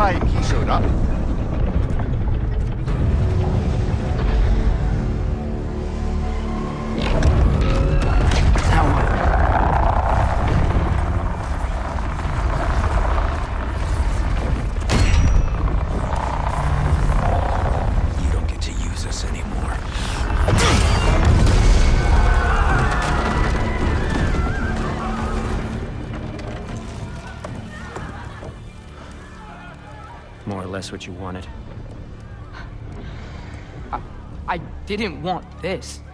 time he showed up. More or less what you wanted. I didn't want this.